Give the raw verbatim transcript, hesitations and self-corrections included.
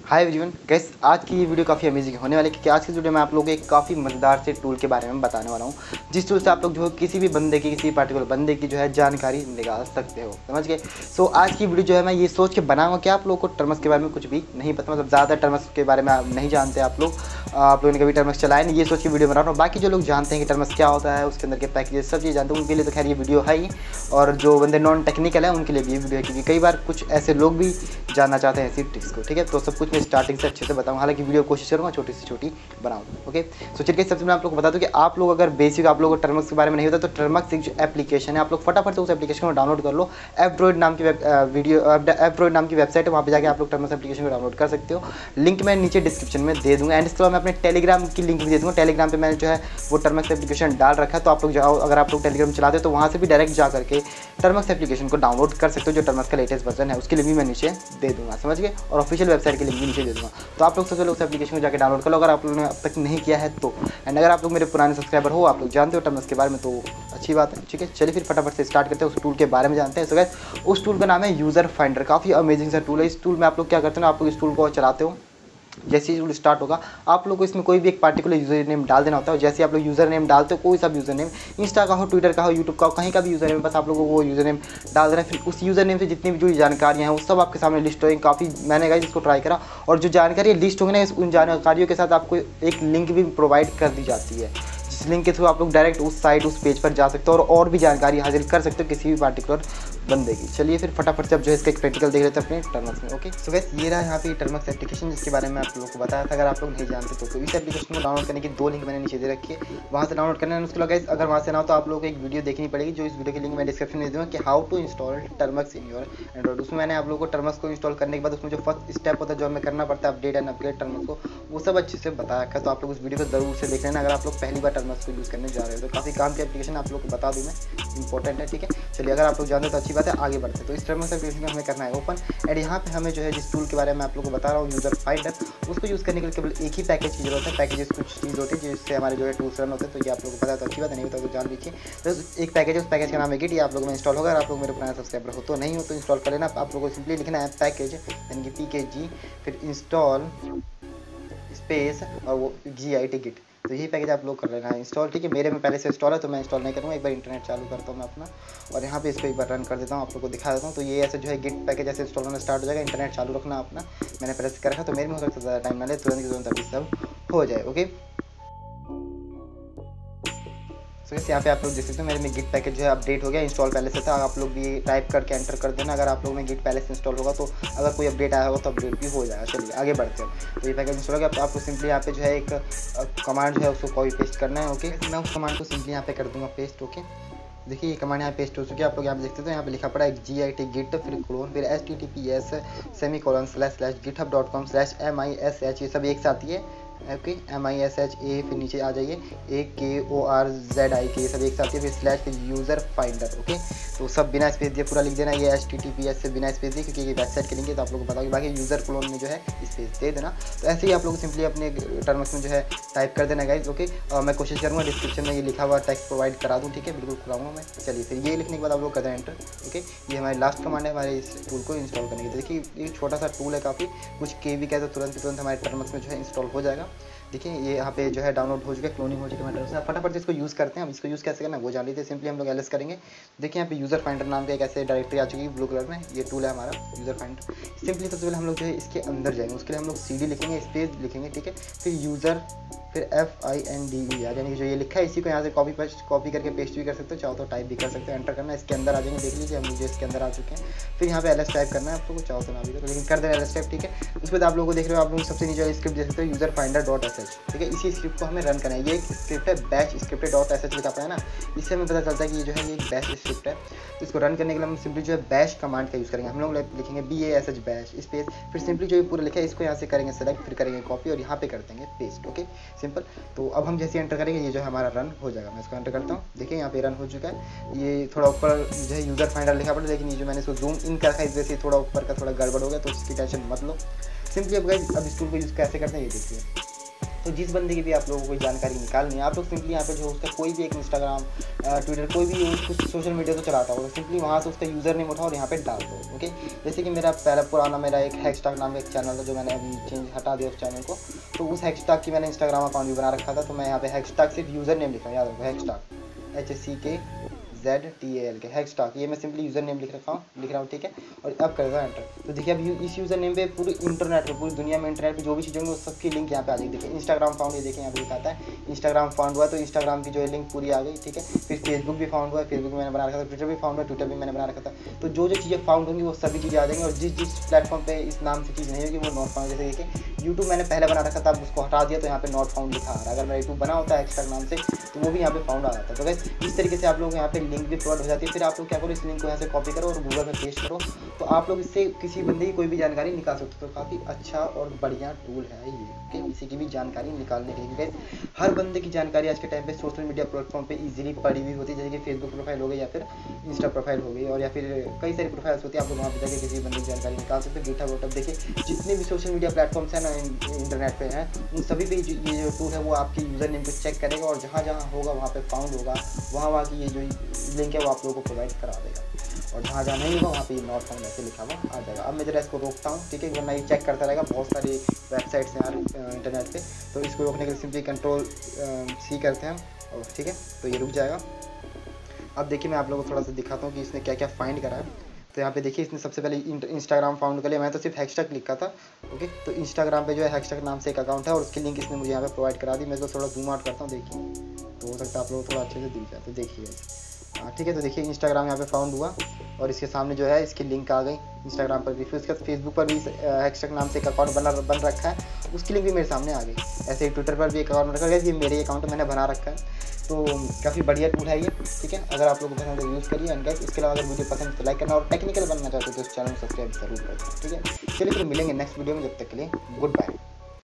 Hi everyone gas, आज की ये वीडियो काफ़ी अमेजिंग होने वाली है क्योंकि आज की वीडियो में आप लोगों को एक काफ़ी मज़ेदार से टूल के बारे में बताने वाला हूँ, जिस टूल से आप लोग जो है किसी भी बंदे की किसी पर्टिकुलर बंदे की जो है जानकारी निकाल सकते हो। समझ गए? सो आज की वीडियो जो है मैं ये सोच के बनाऊंगा कि आप लोगों को टर्म्स के बारे में कुछ भी नहीं पता, मतलब ज़्यादा टर्म्स के बारे में आप नहीं जानते। आप लोग आप लोगों ने कभी टर्म्स चलाए नहीं, ये सोच के वीडियो बना रहा हूँ। बाकी जो लोग जानते हैं कि टर्म्स क्या होता है, उसके अंदर के पैकेजेस सब चीज़ जानते हैं, उनके लिए तो खैर ये वीडियो है ही, और जो बंदे नॉन टेक्निकल है उनके लिए भी ये वीडियो है क्योंकि कई बार कुछ ऐसे लोग भी जानना चाहते हैं ऐसी ट्रिक्स को। ठीक है, तो सब कुछ मैं स्टार्टिंग से अच्छे से बताऊँ, हालांकि वीडियो कोशिश करूँगा छोटी से छोटी बनाऊँ। ओके, सो चलिए सबसे पहले आप लोग को बता दूँ कि आप लोग अगर बेसिक आप लोगों को टर्म्स के बारे में नहीं होता तो टर्म्स एक जो एप्लीकेशन है, आप लोग फटाफट से उस एप्लीकेशन को डाउनलोड कर लो। एप्ड्रॉइड नाम की वीडियो एप्ड्रॉइड नाम की वेबसाइट है, वहाँ पे जाकर आप लोग टर्म्स एप्लीकेशन को डाउनलोड कर सकते हो। लिंक मैं नीचे डिस्क्रिप्शन में दे दूँगा, एंड इसके बाद मैं अपने टेलीग्राम की लिंक भी दे दूँगा। टेलीग्राम पर मैंने जो है वो टर्म्स एप्लीकेशन डाल रखा है, तो आप लोग जाओ, अगर आप लोग टेलीग्राम चलाते हो तो वहाँ से भी डायरेक्ट जा करके टर्म्स एप्लीकेशन को डाउनलोड कर सकते हो। जो टर्म्स का लेटेस्ट वर्जन है उसके लिंक भी मैं नीचे दे दूँगा, समझ गए, और ऑफिशियल वेबसाइट के लिंक भी नीचे दे दूँगा। तो आप लोग सबसे पहले उस एप्लीकेशन को जाकर डाउनलोड कर लो अगर आप लोगों ने अब तक नहीं किया है तो। एंड अगर आप लोग मेरे पुराने सब्सक्राइबर हो, आप लोग जानते हो टर्म्स के बारे में, तो अच्छी बात है। ठीक है, चलिए फिर फटाफट से स्टार्ट करते हैं, उस टूल के बारे में जानते हैं। सो गाइस, उस टूल का नाम है यूज़र फाइंडर। काफ़ी अमेजिंग सा टूल है। इस टूल में आप लोग क्या करते हैं ना, आप लोग इस टूल को चलाते हो, जैसे ही टूल स्टार्ट होगा आप लोग को इसमें कोई भी एक पार्टिकुलर यूज़र नेम डाल देना होता है। जैसे आप लोग यूज़र नेम डालते हो, कोई सा भी यूज़र नेम, इंस्टा का हो, ट्विटर का हो, यूट्यूब का हो, कहीं का भी यूज़र नेम, बस आप लोगों को वो यूज़र नेम डाल देना है। फिर उस यूज़र नेम से जितनी भी जो जानकारियाँ हैं वो सब आपके सामने लिस्ट होगी। काफ़ी मैंने गाइस इसको ट्राई करा, और जो जानकारी लिस्ट होगी ना, उन जानकारियों के साथ आपको एक लिंक भी प्रोवाइड कर दी जाती है, जिस लिंक के थ्रू आप लोग डायरेक्ट उस साइट उस पेज पर जा सकते हो और और भी जानकारी हासिल कर सकते हो किसी भी पार्टिकुलर बंदे की। चलिए फिर फटाफट से अब जो है इसका एक प्रैक्टिकल देख लेते हैं अपने टर्म्स में। ओके, सो गाइस ये रहा यहाँ पे टर्म्स एप्लीकेशन जिसके बारे में आप लोगों को बताया था। अगर आप लोग नहीं जानते तो, तो इस एप्लीकेशन को डाउनलोड करने की दो लिंक मैंने नीचे दे रखी है, वहाँ से डाउनलोड करना है। उसके बाद गाइस अगर वहाँ से ना हो तो आप लोगों को एक वीडियो देखनी पड़ेगी, जो इस वीडियो की लिंक मैं डिस्क्रिप्शन में दे दूँगा कि how to install Termux in your Android. उसमें मैंने आप लोगों को टर्म्स को इंस्टॉल करने के बाद उसमें जो फर्स्ट स्टेप होता है, जो हमें करना पड़ता है अपडेट एंड अपग्रेड टर्म्स को, वो सब अच्छे से बताया रखा है। तो आप लोग उस वीडियो को जरूर से देख लेना अगर आप लोग पहली बार टर्म्स को यूज़ करने जा रहे हो। तो काफ़ी काम की एप्लीकेशन आप लोग को बता दूँ मैं, इंपॉर्टेंट है। ठीक है, चलिए अगर आप लोग जानते हो तो अच्छी बात है, आगे बढ़ते हैं। तो इस टर्म्स एप्लीकेशन में हमें करना है ओपन, एंड यहाँ पे हमें जो है जिस टूल के बारे में आप लोग को बता रहा हूँ यूज़र फाइंडर, उसको यूज़ करने के लिए केवल एक ही पैकेज की जरूरत है। पैकेजेस कुछ चीज़ होती है जिससे हमारे जो है टूल्स रन होते हैं, तो ये आप लोग को पता है तो अच्छी बात है, नहीं होता तो जान लीजिए। तो एक पैकेज है, उस पैकेज का नाम है गिट, ये आप लोग में इंस्टॉल होगा। अगर आप लोग मेरे पुराने सब्सक्राइबर हो तो नहीं हो तो इंस्टॉल कर लेना। आप लोगों को सिंपली लिखना है पैकेज यानी कि पी के जी, फिर इंस्टॉल स्पेस और वो जी आई टी गिट, तो यही पैकेज आप लोग कर लेना है इंस्टॉल। ठीक है, मेरे में पहले से इंस्टॉल है तो मैं इंस्टॉल नहीं करूँगा। एक बार इंटरनेट चालू करता हूँ मैं अपना, और यहाँ पे इसको एक बार रन कर देता हूँ, आप लोग को दिखा देता हूँ। तो ये ऐसे जो है गिट पैकेज ऐसे इंस्टॉल होना स्टार्ट हो जाएगा। इंटरनेट चालू रखना अपना, मैंने पहले से कर रखा, तो मेरे में हो सकता है ज़्यादा टाइम ना ले, तुरंत की तुरंत अभी सब हो जाए। ओके, तो so, यहाँ पे आप लोग देख सकते हो मेरे में गिट पैकेज जो है अपडेट हो गया, इंस्टॉल पहले से था। आप लोग भी टाइप करके एंटर कर देना अगर आप लोग में गिट पहले से इंस्टॉल होगा, तो अगर कोई अपडेट आया होगा तो अपडेट भी हो जाएगा। चलिए आगे बढ़ते हैं। तो ये पैकेज इंस्टॉल हो गया, तो आपको सिंपली यहाँ पे जो है एक कमांड जो है उसको कॉपी पेस्ट करना है। ओके, मैं उस कमांड को सिंपली यहाँ पे कर दूँगा पेस्ट। ओके, देखिए ये कमांड यहाँ पेस्ट हो चुकी है, आप लोग यहाँ पे देखते हो यहाँ पे लिखा पड़ा है जी आई टी गिट, फिर क्लोन, फिर H T T P S semicolon slash slash GitHub dot com slash M I S H, ये सब एक साथ ही है। Okay, M I S H A, फिर नीचे आ जाइए ए के ओ आर जेड आई के, ये सब एक साथ है, फिर स्लैश फिर यूज़र फाइंडर। ओके, तो सब बिना स्पेस दिए पूरा लिख देना। ये H T T P S से बिना स्पेस दिए क्योंकि ये वेबसाइट के लिंक है, तो आप लोगों को बताओगे। बाकी यूज़र क्लोन में जो है स्पेस दे देना। तो ऐसे ही आप लोग सिंपली अपने टर्म्स में जो है टाइप कर देना गाइज। ओके, और मैं कोशिश करूँगा डिस्क्रिप्शन में ये लिखा हुआ टेक्स्ट प्रोवाइड करा दूँ। ठीक है, बिल्कुल खुलाऊँगा मैं। चलिए फिर ये लिखने के बाद आप लोग कर दें एंटर। ओके, ये हमारी लास्ट कमांड है हमारे इस टूल को इंस्टॉल करने की। देखिए ये छोटा सा टूल है, काफ़ी कुछ के भी कहते तो तुरंत तुरंत हमारे टर्म्स में जो है इंस्टॉल हो जाएगा। देखिए ये यहाँ पे जो है डाउनलोड हो चुका है, क्लोनिंग हो चुकी है मेरे। फटाफट से इसको यूज़ करते हैं। हम इसको यूज़ कैसे करना है वो जान लीजिए। सिंपली हम लोग एल एस करेंगे। देखिए यहाँ पे यूज़र फाइंडर नाम का एक ऐसे डायरेक्टरी आ चुकी है ब्लू कलर में, ये टूल है हमारा यूज़र फाइंडर। सिंपली सबसे पहले हम लोग जो है इसके अंदर जाएंगे, उसके लिए हम लोग सी डी लिखेंगे, स्पेस लिखेंगे। ठीक है, फिर यूज़र, फिर F I N D E R, यानी कि जो ये लिखा है इसी को यहाँ से कॉपी पेस्ट कॉपी करके पेस्ट भी कर सकते हो, चाहो तो टाइप भी कर सकते हो। एंटर करना है, इसके अंदर आ जाएंगे। देख लीजिए हम लोग इसके अंदर आ चुके हैं। फिर यहाँ पे एल एस टाइप करना है आप लोग को, चाहो तो ना भी करो, लेकिन कर देना एल एस टाइप। ठीक है, उसके बाद आप लोगों को देख रहे हो, आप लोग सबसे नीचे स्क्रिप्ट देख सकते हो user finder dot S H. ठीक है, इसी स्क्रिप्ट को हमें रन करना है। ये एक स्क्रिप्ट है बैच स्क्रिप्ट है, डॉट एस एच लिखा पड़ा है ना, इससे हमें पता चलता है कि ये जो है ये एक बैच स्क्रिप्ट है। तो इसको रन करने के लिए हम सिंपली जो है बैश कमांड का यूज़ करेंगे। हम लोग लिखेंगे B A S H bash space, फिर सिंपली जो ये पूरा लिखा है इसको यहाँ से करेंगे सेलेक्ट, फिर करेंगे कॉपी और यहाँ पे कर देंगे पेस्ट। Okay, simple. तो अब हम जैसे एंटर करेंगे ये जो है हमारा रन हो जाएगा। मैं इसको एंटर करता हूँ। देखिए यहाँ पे रन हो चुका है। ये थोड़ा ऊपर जो है यूज़र फाइंडर लिखा पड़ा, लेकिन ये जो मैंने इसको जूम इन कर रखा है, इस वजह से थोड़ा ऊपर का थोड़ा गड़बड़ हो गया, तो इसकी टेंशन मत लो। सिंपली अब गाइस अब इस टूल को यूज़ कैसे करते हैं ये देखिए। तो जिस बंदे की भी आप लोगों को कोई जानकारी निकालनी है, आप लोग सिंपली यहाँ पे जो उसका कोई भी एक इंस्टाग्राम, ट्विटर, कोई भी कुछ सोशल मीडिया तो चलाता हो, तो सिंपली वहाँ से उसका यूज़र नेम उठाओ और यहाँ पे डाल दो। ओके, जैसे कि मेरा पहला पुराना मेरा एक हैशटैग नाम का एक चैनल था, जो मैंने अभी चेंज हटा दिया उस चैनल को, तो उस हैशटैग की मैंने इंस्टाग्राम अकाउंट भी बना रखा था। तो मैं यहाँ पे हैशटैग सिर्फ यूज़र नेम लिखा, याद रखो hashtag H C K Z T A L K hashtag, ये मैं सिंपली यूज़र नेम लिख रखा हूँ लिख रहा हूँ ठीक है। और अब कर रहा हूँ एंटर। तो देखिए अब इस यूज़र नेम पे पूरी इंटरनेट पे, पूरी दुनिया में इंटरनेट पे जो भी चीज़ें होंगी वो सबकी लिंक यहाँ पे आ जाएगी। देखिए इंस्टाग्राम फाउंड, ये देखिए यहाँ पे दिखाता है इंस्टाग्राम फाउंड हुआ, तो इंस्टाग्राम की जो है लिंक पूरी आ गई ठीक है। फिर फेसबुक भी फाउंड हुआ, फेसबुक मैंने बना रखा था, ट्विटर भी फाउंड हुआ, ट्विटर भी मैंने बना रखा था। तो जो जो चीज़ें फाउंड होंगी वो सभी चीज़ें आ जाएंगी। और जिस जिस प्लेटफॉर्म पे इस नाम से चीज़ नहीं होगी वो नॉट फाउंड, जैसे देखिए यूट्यूब मैंने पहले बना रखा था, अब उसको हटा दिया तो यहाँ पे नॉट फाउंड लिखा आ रहा है। अगर मेरा यूट्यूब बना होता है हैशटैग नाम से तो वो भी यहाँ पे फाउंड आ जाता है। तो गाइस इस तरीके से आप लोग यहाँ पे लिंक भी प्रोवाइड हो जाती है। फिर आप लोग क्या करो, इस लिंक को यहाँ से कॉपी करो और गूगल में पेस्ट करो, तो आप लोग इससे किसी बंदे की कोई भी जानकारी निकाल सकते हो। तो काफ़ी अच्छा और बढ़िया टूल है ये, ओके, किसी की भी जानकारी निकालने के लिए। गाइस हर बंदे की जानकारी आज के टाइम पे सोशल मीडिया प्लेटफॉर्म पे इजीली पड़ी हुई होती है, जैसे कि फेसबुक प्रोफाइल हो गई या फिर इंस्टा प्रोफाइल हो गई, और या फिर कई सारी प्रोफाइल्स होती है। आप लोग वहाँ पे जाकर किसी बंदे की जानकारी निकाल सकते हो। गिटहब वोटअप देखिए, जितने भी सोशल मीडिया प्लेटफॉर्म्स हैं ना इंटरनेट पे हैं, उन सभी पे ये जो टूल है वो आपके यूज़र नेम को चेक करेगा और जहाँ जहाँ होगा वहाँ पे फाउंड होगा, वहाँ वहाँ की ये जो लिंक है वो आप लोगों को प्रोवाइड करा देगा। और जहाँ जहाँ नहीं होगा वहाँ पे नॉट फाउंड ऐसे लिखा हुआ आ जाएगा। अब मैं जरा इसको रोकता हूँ ठीक है, वरना ये चेक करता रहेगा। बहुत सारी वेबसाइट्स हैं यार इंटरनेट पे, तो इसको रोकने के लिए सिंपली कंट्रोल सी करते हैं और ठीक है, तो ये रुक जाएगा। अब देखिए मैं आप लोगों को थोड़ा सा दिखाता हूँ कि इसने क्या क्या फाइंड करा है। तो यहाँ पे देखिए इसने सबसे पहले इंस्टाग्राम फाउंड कर लिया, मैं तो सिर्फ हैशटैग लिखा था ओके। तो इंस्टाग्राम पे जो है हैशटैग नाम से एक अकाउंट है और उसकी लिंक इसने मुझे यहाँ पे प्रोवाइड करा दी। मैं इसको थोड़ा जूम आउट करता हूँ, देखिए तो हो सकता है आप लोगों को थोड़ा अच्छे से दिख जाए। तो देखिए हाँ ठीक है, तो देखिए इंस्टाग्राम यहाँ पे फाउंड हुआ और इसके सामने जो है इसकी लिंक आ गई इंस्टाग्राम पर भी। फिर उसके बाद फेसबुक पर भी हैशटैग नाम से एक अकाउंट बना बन रखा है, उसकी लिंक भी मेरे सामने आ गई। ऐसे ही ट्विटर पर भी एक अकाउंट रखा गया, ये मेरे अकाउंट मैंने बना रखा है। तो काफ़ी बढ़िया टूल है ये ठीक है। अगर आप लोगों को पसंद है यूज़ करिए। एंड गाइस इसके अलावा अगर वीडियो पसंद तो लाइक करना, और टेक्निकल बनना चाहते हो तो इस चैनल को सब्सक्राइब जरूर करें ठीक है। चलिए फिर मिलेंगे नेक्स्ट वीडियो में, जब तक के लिए गुड बाय।